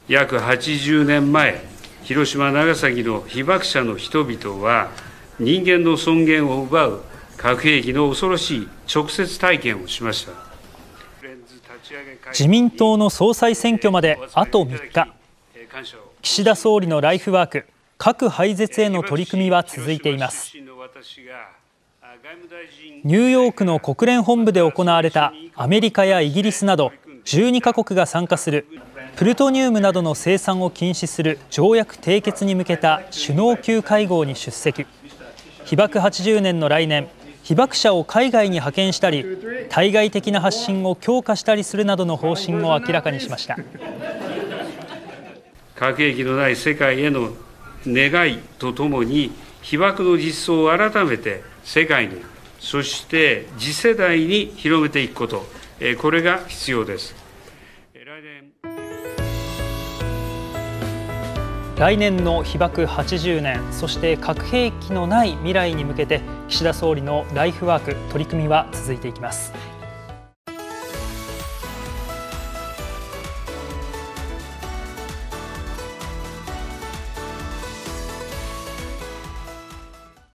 約80年前、広島・長崎の被爆者の人々は、人間の尊厳を奪う核兵器の恐ろしい直接体験をしました。 自民党の総裁選挙まであと3日。岸田総理のライフワーク、核廃絶への取り組みは続いています。ニューヨークの国連本部で行われたアメリカやイギリスなど12カ国が参加するプルトニウムなどの生産を禁止する条約締結に向けた首脳級会合に出席。被爆80年の来年、被爆者を海外に派遣したり、対外的な発信を強化したりするなどの方針を明らかにしました。 核兵器のない世界への願いとともに、被爆の実相を改めて世界に、そして次世代に広めていくこと、これが必要です。 来年の被爆80年、そして核兵器のない未来に向けて、岸田総理のライフワーク、取り組みは続いていきます。